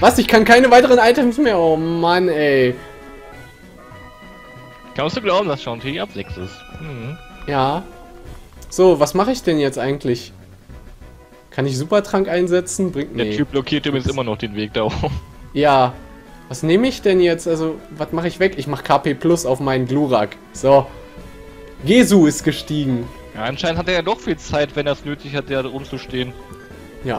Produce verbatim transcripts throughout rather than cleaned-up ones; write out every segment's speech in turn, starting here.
Was? Ich kann keine weiteren Items mehr. Oh Mann, ey. Kannst du glauben, dass Shantae ab sechs ist? Mhm. Ja. So, was mache ich denn jetzt eigentlich? Kann ich Supertrank einsetzen? Bringt Der nee. Typ blockiert übrigens immer noch den Weg da hoch. Ja. Was nehme ich denn jetzt? Also, was mache ich weg? Ich mache K P Plus auf meinen Glurak. So. Gesu ist gestiegen. Ja, anscheinend hat er ja doch viel Zeit, wenn er es nötig hat, da rumzustehen. Ja.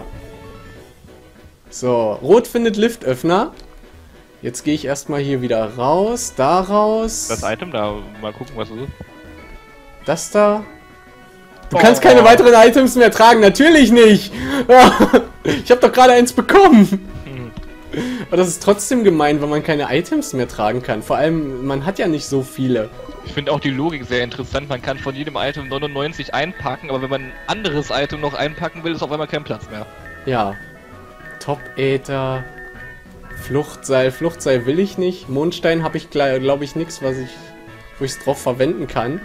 So, Rot findet Liftöffner. Jetzt gehe ich erstmal hier wieder raus, da raus. Das Item da, mal gucken, was es ist. Das da. Du Oh. kannst keine weiteren Items mehr tragen, natürlich nicht. Ich habe doch gerade eins bekommen. Hm. Aber das ist trotzdem gemein, wenn man keine Items mehr tragen kann. Vor allem, man hat ja nicht so viele. Ich finde auch die Logik sehr interessant. Man kann von jedem Item neunundneunzig einpacken, aber wenn man ein anderes Item noch einpacken will, ist auf einmal kein Platz mehr. Ja. Top-Äther. Fluchtseil. Fluchtseil will ich nicht. Mondstein habe ich, glaube ich, nichts, was ich, wo ich es drauf verwenden kann.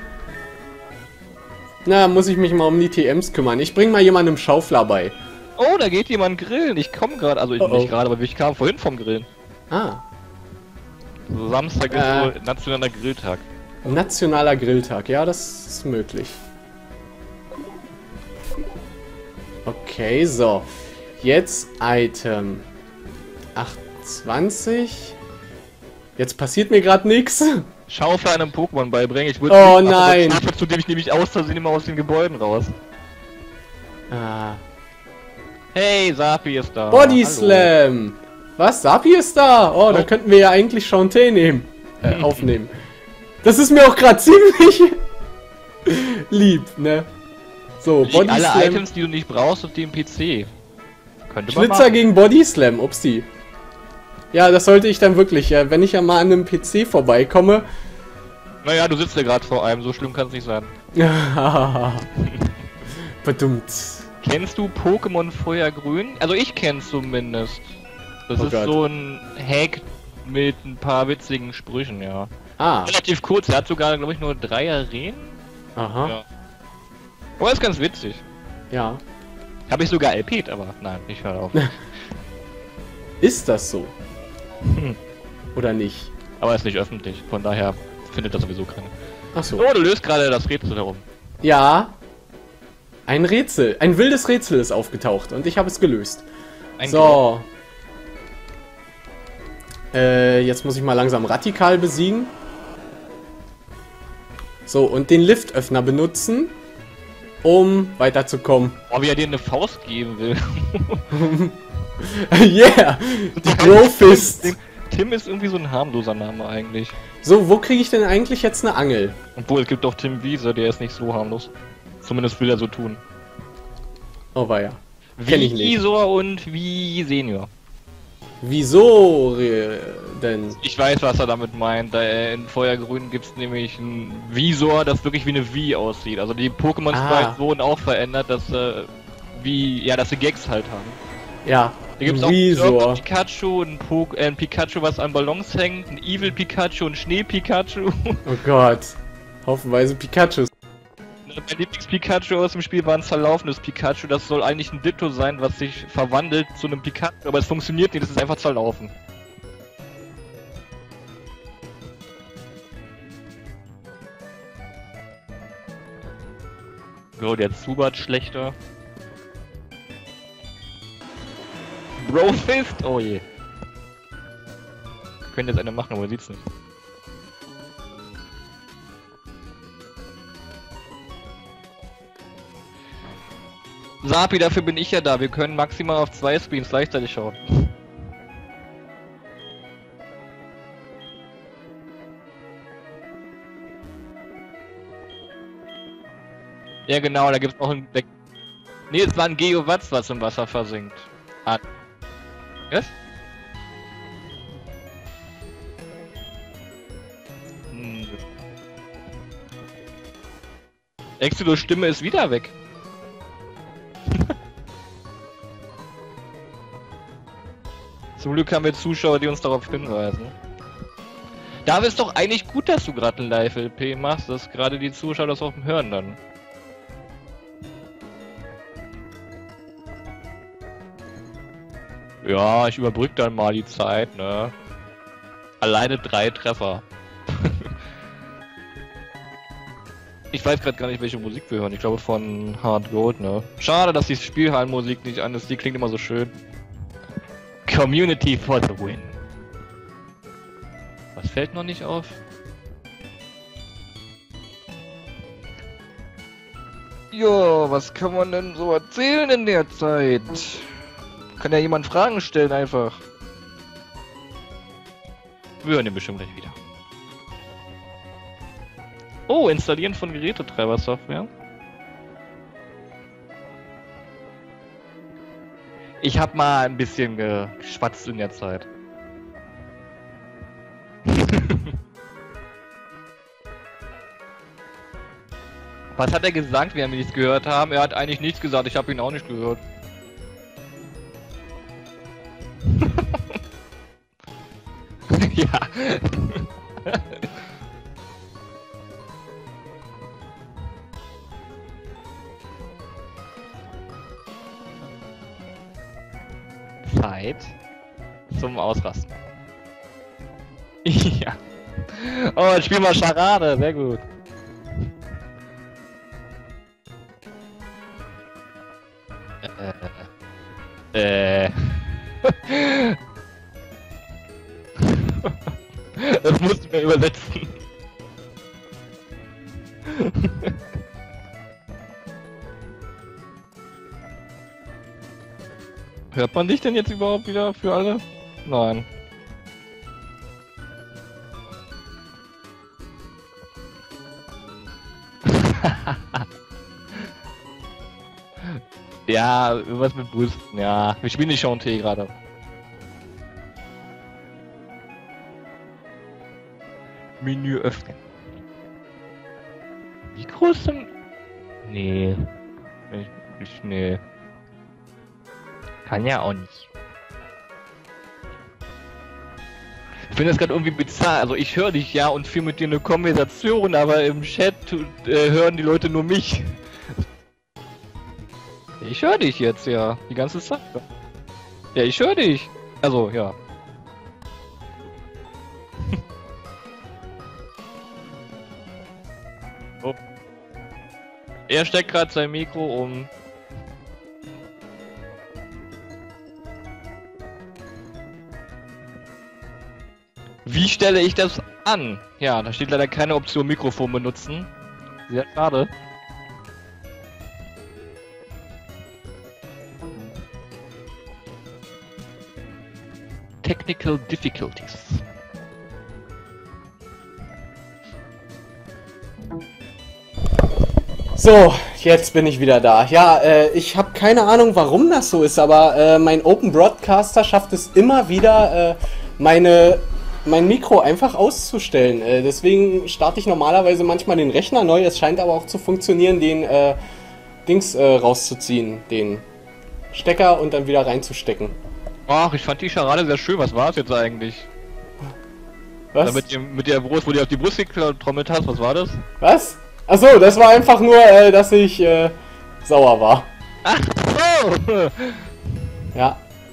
Na, muss ich mich mal um die T Ms kümmern. Ich bring mal jemandem Schaufler bei. Oh, da geht jemand grillen. Ich komme gerade, also ich Oh oh. nicht gerade, aber ich kam vorhin vom Grillen. Ah. So, Samstag ist Äh. wohl nationaler Grilltag. Nationaler Grilltag. Ja, das ist möglich. Okay, so. Jetzt Item. achtundzwanzig. Jetzt passiert mir gerade nichts. Schaufel einem Pokémon beibringen. Ich würde Oh nicht, nein. aber zu dem ich nämlich aus Versehen immer aus den Gebäuden raus. Ah. Hey, Sapi ist da. Body Hallo. Slam. Was? Sapi ist da? Oh, da Oh. könnten wir ja eigentlich Shantae nehmen. Äh, aufnehmen. Das ist mir auch gerade ziemlich lieb, ne? So, Leg Body alle Slam. Items, die du nicht brauchst, auf dem P C. Könnte man Schlitzer machen. gegen Body Slam, upsi. Ja, das sollte ich dann wirklich, ja, wenn ich ja mal an einem P C vorbeikomme. Naja, du sitzt ja gerade vor einem, so schlimm kann es nicht sein. Verdammt. Kennst du Pokémon Feuergrün? Also ich kenn's zumindest. Das Oh ist Gott. so ein Hack mit ein paar witzigen Sprüchen, ja. Ah, Relativ kurz, er hat sogar, glaube ich, nur drei Arenen. aha, Ja. Aber ist ganz witzig. ja. Habe ich sogar L P'd, aber nein, ich höre auf. Ist das so? Hm. Oder nicht? Aber ist nicht öffentlich, von daher findet das sowieso keiner. Ach so. Oh, du löst gerade das Rätsel herum. Ja. Ein Rätsel, ein wildes Rätsel ist aufgetaucht und ich habe es gelöst. Ein So. Äh, jetzt muss ich mal langsam Radikal besiegen. So, und den Liftöffner benutzen, um weiterzukommen. Oh, wie er dir eine Faust geben will. Yeah! Die Grow Fist. Tim ist irgendwie so ein harmloser Name eigentlich. So, wo kriege ich denn eigentlich jetzt eine Angel? Obwohl, es gibt doch Tim Wiese, der ist nicht so harmlos. Zumindest will er so tun. Oh, weia. Kenn ich nicht. Visor und wie Senior. Wieso äh, denn? Ich weiß, was er damit meint. Da, äh, in Feuergrün gibt es nämlich ein Visor, das wirklich wie eine Wie aussieht. Also die Pokémon-Sprites Ah. wurden auch verändert, dass äh, wie, ja, dass sie Gags halt haben. Ja, Da gibt es auch Wieso? ein Pikachu, ein, po äh, ein Pikachu, was an Ballons hängt, ein Evil Pikachu, ein Schnee-Pikachu. Oh Gott. Haufenweise Pikachus. Mein Lieblings-Pikachu aus dem Spiel war ein zerlaufenes Pikachu. Das soll eigentlich ein Ditto sein, was sich verwandelt zu einem Pikachu, aber es funktioniert nicht, das ist einfach zerlaufen. So, der Zubat schlechter. Bro Fist! Oh je. Wir können jetzt eine machen, aber man sieht's nicht. Sapi, dafür bin ich ja da. Wir können maximal auf zwei Screens gleichzeitig schauen. Ja genau, da gibt's auch ein... Ne, es war ein Geowatz, was im Wasser versinkt. Ah. Was? Hm. Exodus Stimme ist wieder weg. Zum Glück haben wir Zuschauer, die uns darauf hinweisen. Da ist doch eigentlich gut, dass du gerade ein Live-L P machst, dass gerade die Zuschauer das auch hören dann. Ja, ich überbrück dann mal die Zeit, ne? Alleine drei Treffer. Ich weiß gerade gar nicht, welche Musik wir hören. Ich glaube von Hard Gold, ne? Schade, dass die Spielhallenmusik nicht an ist. Die klingt immer so schön. Community for the win. Was fällt noch nicht auf? Jo, was kann man denn so erzählen in der Zeit? Kann ja jemand Fragen stellen einfach. Wir hören den bestimmt gleich wieder. Oh, installieren von Gerätetreiber-Software. Ich hab mal ein bisschen geschwatzt in der Zeit. Was hat er gesagt, während wir nichts gehört haben? Er hat eigentlich nichts gesagt, ich habe ihn auch nicht gehört. Ja. Zeit zum Ausrasten. Ja. Oh, jetzt spielen wir Charade, sehr gut. Äh. äh. Das musst du mir übersetzen. Hört man dich denn jetzt überhaupt wieder für alle? Nein. Ja, irgendwas mit Brüsten, ja. Wir spielen nicht schon Tee gerade. Menü öffnen. Wie groß denn? Nee. Ich, ich, nee. Kann ja auch nicht. Ich finde das gerade irgendwie bizarr. Also ich höre dich ja und führe mit dir eine Konversation, aber im Chat äh, hören die Leute nur mich. Ich höre dich jetzt ja die ganze Zeit. Ja, ich höre dich. Also ja. Oh. Er steckt gerade sein Mikro um. Wie stelle ich das an? Ja, da steht leider keine Option Mikrofon benutzen. Sehr schade. Technical difficulties. So, jetzt bin ich wieder da. Ja, äh, ich habe keine Ahnung, warum das so ist, aber äh, mein Open Broadcaster schafft es immer wieder, äh, meine, mein Mikro einfach auszustellen. Äh, deswegen starte ich normalerweise manchmal den Rechner neu. Es scheint aber auch zu funktionieren, den äh, Dings äh, rauszuziehen, den Stecker und dann wieder reinzustecken. Ach, ich fand die Scharade sehr schön. Was war es jetzt eigentlich? Was? Da mit, dem, mit der Brust, wo du auf die Brust getrommelt hast, was war das? Was? Achso, das war einfach nur, äh, dass ich äh, sauer war. Ach so! Ja.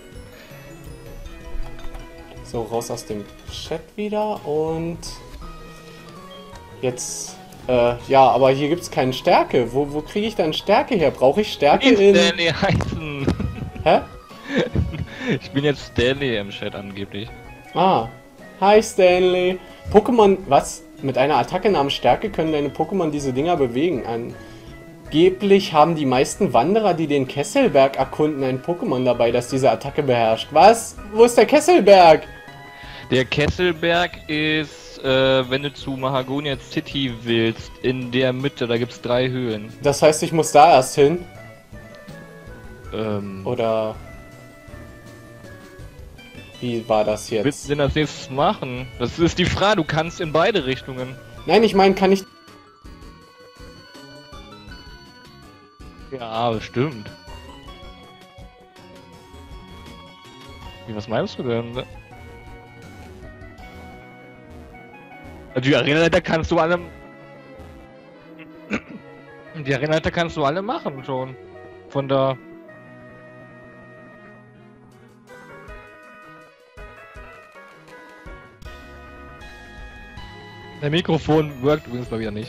So, raus aus dem Chat wieder und jetzt, äh, ja, aber hier gibt's keine Stärke. Wo, wo kriege ich dann Stärke her? Brauche ich Stärke in... Stanley heißen. Hä? Ich bin jetzt Stanley im Chat angeblich. Ah. Hi Stanley. Pokémon, was? Mit einer Attacke namens Stärke können deine Pokémon diese Dinger bewegen. Angeblich haben die meisten Wanderer, die den Kesselberg erkunden, ein Pokémon dabei, das diese Attacke beherrscht. Was? Wo ist der Kesselberg? Der Kesselberg ist, äh, wenn du zu Mahagonia City willst, in der Mitte, da gibt's drei Höhen. Das heißt, ich muss da erst hin? Ähm... Oder... Wie war das jetzt? Willst du denn als nächstes machen? Das ist die Frage, du kannst in beide Richtungen. Nein, ich meine, kann ich... Ja, das stimmt. Wie, was meinst du denn? Die Arena-Leiter kannst du alle... Die Arena-Leiter kannst du alle machen schon. Von da... Der Mikrofon workt übrigens mal wieder nicht.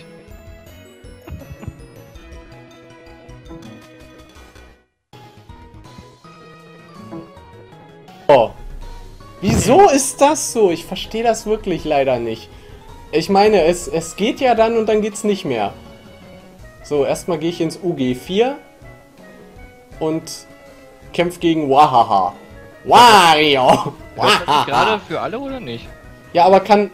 Oh. Wieso ist das so? Ich verstehe das wirklich leider nicht. Ich meine, es, es geht ja dann und dann geht's nicht mehr. So, erstmal gehe ich ins U G vier und kämpfe gegen Wahaha. Wario! Das ist gerade für alle oder nicht? Ja, aber kann...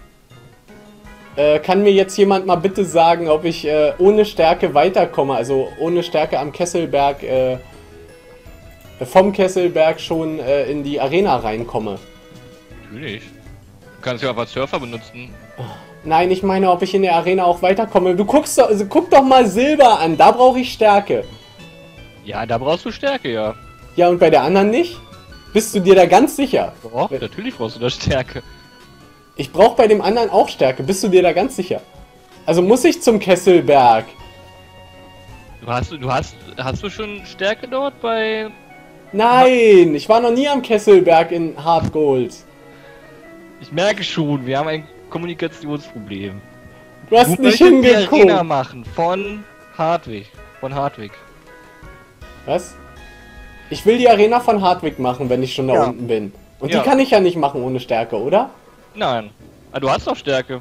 Äh, kann mir jetzt jemand mal bitte sagen, ob ich äh, ohne Stärke weiterkomme? Also ohne Stärke am Kesselberg, äh, vom Kesselberg schon äh, in die Arena reinkomme. Natürlich. Du kannst ja auch als Surfer benutzen. Nein, ich meine, ob ich in der Arena auch weiterkomme. Du guckst doch, also, guck doch mal Silber an, da brauche ich Stärke. Ja, da brauchst du Stärke, ja. Ja, und bei der anderen nicht? Bist du dir da ganz sicher? Doch, natürlich brauchst du da Stärke. Ich brauche bei dem anderen auch Stärke, bist du dir da ganz sicher? Also muss ich zum Kesselberg? Du hast, du hast, hast du schon Stärke dort bei... Nein, ich war noch nie am Kesselberg in Hard Gold. Ich merke schon, wir haben ein Kommunikationsproblem. Du hast Du nicht möchtest die hingeguckt. Arena machen von Hartwig. Von Hartwig. Was? Ich will die Arena von Hardwick machen, wenn ich schon da Ja. unten bin. Und Ja. die kann ich ja nicht machen ohne Stärke, oder? Nein. Ah, du hast doch Stärke.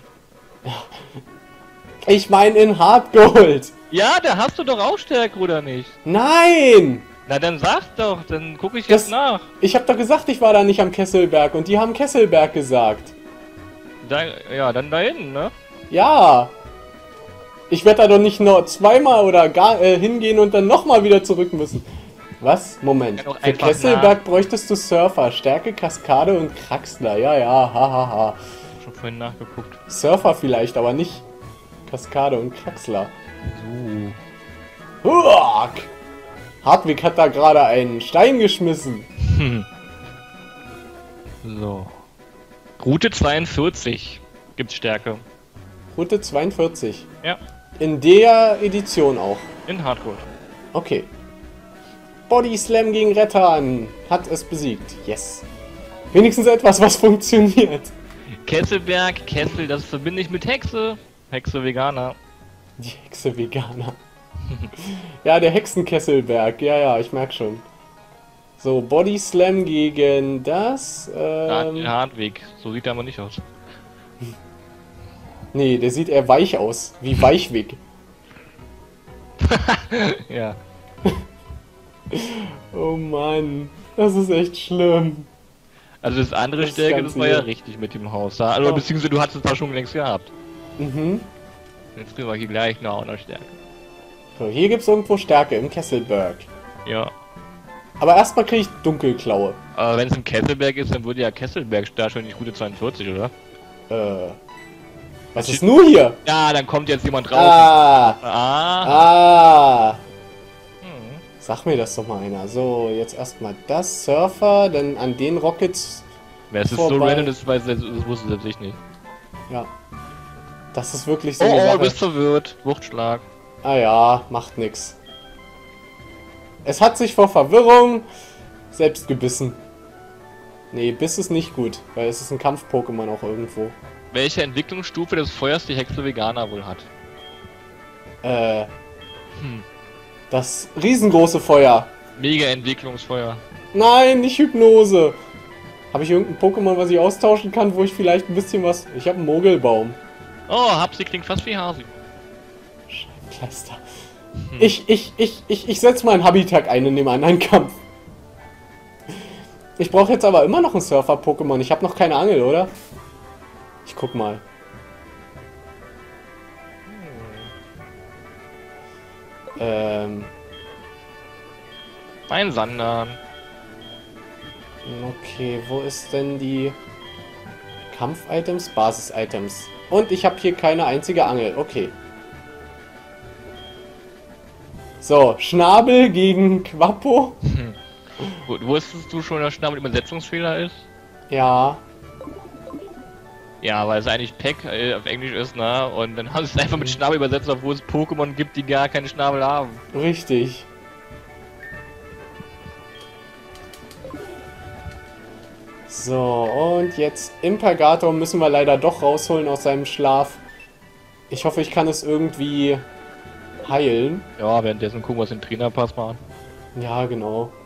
Ich meine in Hard Gold. Ja, da hast du doch auch Stärke, oder nicht? Nein! Na dann sag doch, dann gucke ich Das- jetzt nach. Ich habe doch gesagt, ich war da nicht am Kesselberg und die haben Kesselberg gesagt. Da, ja, dann da hinten, ne? Ja. Ich werde da doch nicht nur zweimal oder gar äh, hingehen und dann nochmal wieder zurück müssen. Was? Moment. Ja, doch Für einfach Kesselberg bräuchtest du Surfer, Stärke, Kaskade und Kraxler. Ja, ja, hahaha. Ha, ha. Schon vorhin nachgeguckt. Surfer vielleicht, aber nicht Kaskade und Kraxler. So. Huak! Hartwig hat da gerade einen Stein geschmissen. So. Route zweiundvierzig gibt's Stärke. Route zweiundvierzig. Ja, In der Edition auch. in Hardcore. Okay. Body Slam gegen Rettan hat es besiegt. Yes. Wenigstens etwas, was funktioniert. Kesselberg, Kessel, das verbinde ich mit Hexe. Hexe Veganer. Die Hexe Veganer. Ja, der Hexenkesselberg. Ja, ja, ich merk schon. So, Body Slam gegen das. Ähm, Ähm, Hartwig. So sieht er aber nicht aus. Nee, der sieht eher weich aus. Wie Weichwig. Ja. Oh Mann. Das ist echt schlimm. Also das andere Das ist Stärke, ganz das war ja nett. richtig mit dem Haus. Da, also, Ja. beziehungsweise du hattest es da schon längst gehabt. Mhm. Jetzt kriegen wir hier gleich noch eine Stärke. So, hier gibt's irgendwo Stärke im Kesselberg. Ja. Aber erstmal kriege ich Dunkelklaue. Aber wenn es im Kesselberg ist, dann würde ja Kesselberg da schon nicht Route zweiundvierzig, oder? Äh. Was ist nur hier? Ja, dann kommt jetzt jemand drauf. Ah. Ah. Ah. Hm. Sag mir das doch mal einer. So, jetzt erstmal das Surfer, dann an den Rockets. Wer es ist so Vorbei. random, das, weiß, das wusste selbst ich nicht. Ja. Das ist wirklich so Oh, eine oh, du Sache. bist verwirrt. Wuchtschlag. Ah ja, macht nix. Es hat sich vor Verwirrung selbst gebissen. Nee, Biss ist nicht gut, weil es ist ein Kampf-Pokémon auch irgendwo. Welche Entwicklungsstufe des Feuers die Hexe Veganer wohl hat? Äh, Hm. das riesengroße Feuer. Mega Entwicklungsfeuer. Nein, nicht Hypnose. Habe ich irgendein Pokémon, was ich austauschen kann, wo ich vielleicht ein bisschen was... Ich habe einen Mogelbaum. Oh, Hapsi klingt fast wie Hasi. Kleister. Ich, ich, ich, ich, ich setze mal ein Habitat ein in dem anderen Kampf. Ich brauche jetzt aber immer noch ein Surfer-Pokémon. Ich habe noch keine Angel, oder? Ich guck mal. Ähm, Ein Sandern. okay, wo ist denn die Kampf-Items? Basis-Items. Und ich habe hier keine einzige Angel. Okay. So, Schnabel gegen Quappo. Wu- Wusstest du schon, dass Schnabel Übersetzungsfehler ist? Ja. Ja, weil es eigentlich Peck äh, auf Englisch ist, ne? Und dann haben sie es einfach mit Schnabel übersetzt, obwohl es Pokémon gibt, die gar keine Schnabel haben. Richtig. So, und jetzt Impergator müssen wir leider doch rausholen aus seinem Schlaf. Ich hoffe, ich kann es irgendwie heilen. Ja, währenddessen gucken wir uns den Trainerpass mal an. Ja, genau.